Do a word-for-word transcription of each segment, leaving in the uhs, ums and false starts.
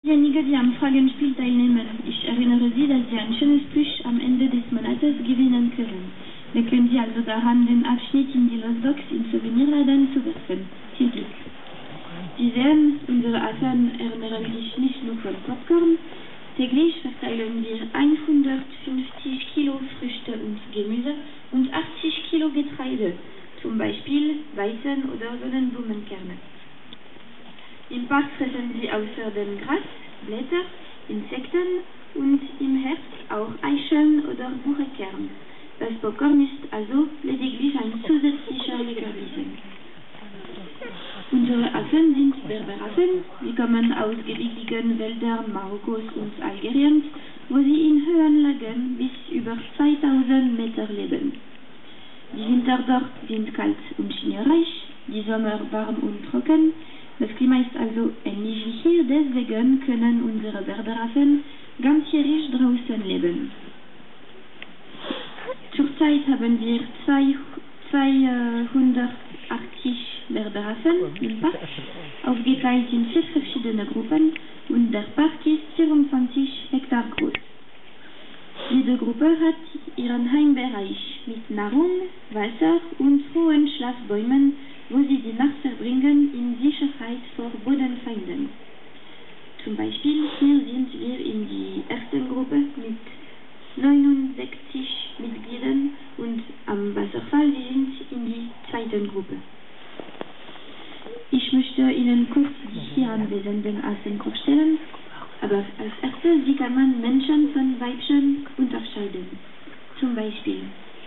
Diejenigen, die am Fragenspiel teilnehmen, ich erinnere Sie, dass Sie ein schönes Plüsch am Ende des Monats gewinnen können. Wir können Sie also daran, den Abschnitt in die Losbox im Souvenirladen zu werfen. Viel Glück! Sie sehen, unsere Affen ernähren sich nicht nur von Popcorn. Täglich verteilen wir hundertfünfzig Kilo Früchte und Gemüse und achtzig Kilo Getreide, zum Beispiel Weizen oder Sonnenblumenkerne. Im Park fressen sie außerdem Gras, Blätter, Insekten und im Herbst auch Eicheln oder Bucheckern. Das Popcorn ist also lediglich ein zusätzlicher Leckerbissen. Unsere Affen sind Berberaffen. Sie kommen aus gewichtigen Wäldern Marokkos und Algeriens, wo sie in Höhenlagen bis über zweitausend Meter leben. Die Winter dort sind kalt und schneereich, die Sommer warm und trocken. Das Klima ist also ähnlich wie hier, deswegen können unsere Berberaffen ganzjährig draußen leben. Zurzeit haben wir zweihundertachtzig Berberaffen im Park, aufgeteilt in vier verschiedene Gruppen, und der Park ist vierundzwanzig Hektar groß. Jede Gruppe hat ihren Heimbereich mit Nahrung, Wasser und hohen Schlafbäumen, wo sie die Nacht verbringen in Sicherheit vor Bodenfeinden. Zum Beispiel hier sind wir in die erste Gruppe mit neunundsechzig Mitgliedern und am Wasserfall sind in die zweite Gruppe. Ich möchte Ihnen kurz die hier anwesenden Affen vorstellen, aber als erstes, wie kann man Männchen von Weibchen unterscheiden? Zum Beispiel,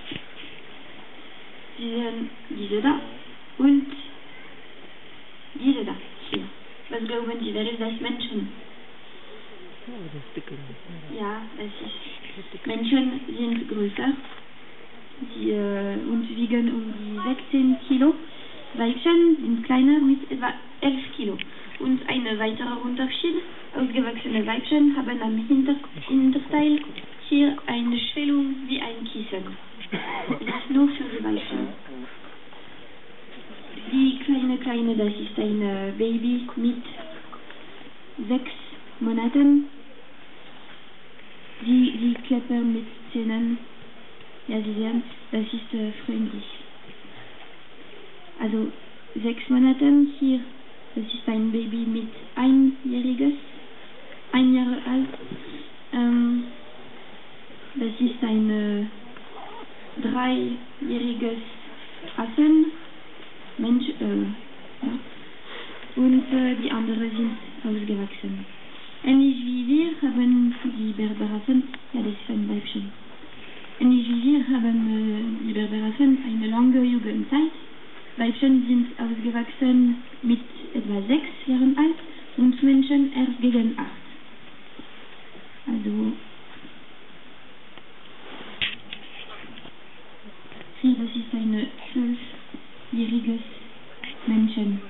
Sie sehen diese da und diese da, hier. Was glauben Sie, wer ist das Männchen? Ja, das ist. Männchen sind größer die, äh, und wiegen um die sechzehn Kilo. Weibchen sind kleiner mit etwa elf Kilo. Und ein weiterer Unterschied, ausgewachsene Weibchen haben am Hinter Hinterteil hier eine Schwellung wie ein Kissen. Das ist nur für die Weibchen. Die kleine Kleine, das ist ein Baby mit sechs Monaten. Die, die klappern mit Zähnen. Ja, Sie sehen, das ist äh, freundlich. Also sechs Monaten hier, das ist ein Baby mit einjähriges, ein Jahr alt. Ähm, das ist ein äh, dreijähriges Affen. Mensch, äh, ja. Und äh, die anderen sind ausgewachsen. Ähnlich wie wir haben die Berberaffen, ja, das ist ein Weibchen. Ähnlich wie wir haben äh, die Berberaffen eine lange Jugendzeit. Weibchen sind ausgewachsen mit etwa sechs Jahren alt und Männchen erst gegen acht. Also, hier, das ist ein zwölfjähriges Männchen.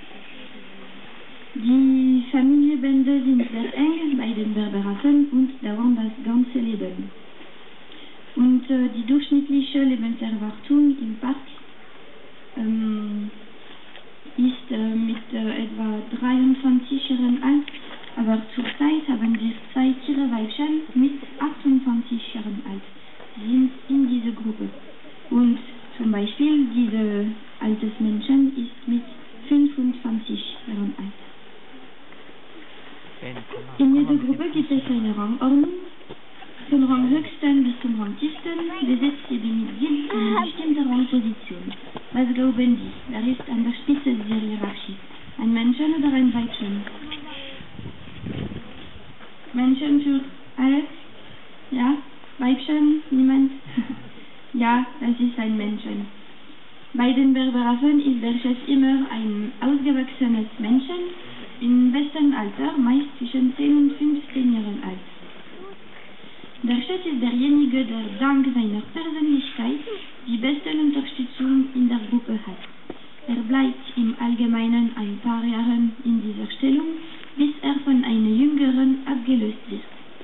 Die Familienbände sind sehr eng bei den Berberaffen und dauern das ganze Leben. Und äh, die durchschnittliche Lebenserwartung im Park ähm, ist äh, mit äh, etwa dreiundzwanzig Jahren alt, aber zurzeit haben wir zwei Tierweibchen mit achtundzwanzig Jahren alt. Sie sind in dieser Gruppe. Und zum Beispiel, dieses altes Männchen ist mit fünfundzwanzig Jahren alt. In jeder Gruppe gibt es eine Rangordnung. Vom Ranghöchsten bis zum Rangtiefsten besetzt jede Mitglied eine bestimmte Rangposition. Was glauben Sie? Wer ist an der Spitze dieser Hierarchie? Ein Männchen oder ein Weibchen? Männchen für alle? Ja? Weibchen? Niemand? Ja, das ist ein Männchen. Bei den Berberaffen ist der Chef immer ein ausgewachsenes Männchen, im besten Alter, meist zwischen zehn und fünfzehn Jahren alt. Der Chef ist derjenige, der dank seiner Persönlichkeit die beste Unterstützung in der Gruppe hat. Er bleibt im Allgemeinen ein paar Jahre in dieser Stellung, bis er von einem Jüngeren abgelöst wird.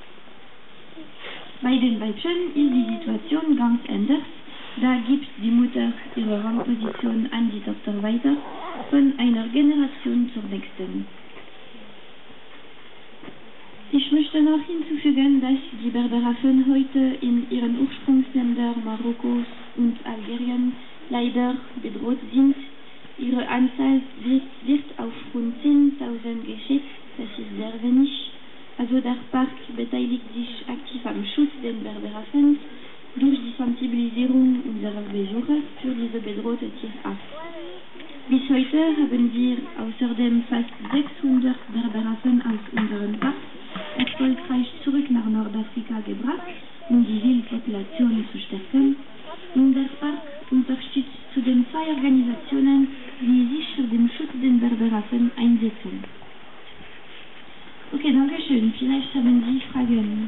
Bei den Weibchen ist die Situation ganz anders. Da gibt die Mutter ihre Rangposition an die Tochter weiter, von einer Generation zur nächsten. Ich möchte noch hinzufügen, dass die Berberaffen heute in ihren Ursprungsländern Marokkos und Algerien leider bedroht sind. Ihre Anzahl wird, wird auf rund zehntausend geschätzt, das ist sehr wenig. Also der Park beteiligt sich aktiv am Schutz der Berberaffen durch die Sensibilisierung unserer Besucher für diese bedrohte Tierart. Bis heute haben wir außerdem fast sechshundert Berberaffen aus unserem Park erfolgreich zurück nach Nordafrika gebracht, um die Wildpopulation zu stärken. Und der Park unterstützt zudem zwei Organisationen, die sich für den Schutz der Berberaffen einsetzen. Okay, danke schön. Vielleicht haben Sie Fragen.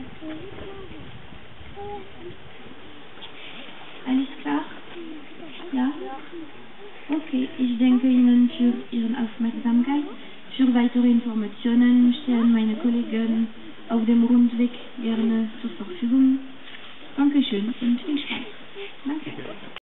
Alles klar? Ja? Okay, ich danke Ihnen für Ihre Aufmerksamkeit. Für weitere Informationen stehen meine Kollegen auf dem Rundweg gerne zur Verfügung. Dankeschön und viel Spaß. Danke.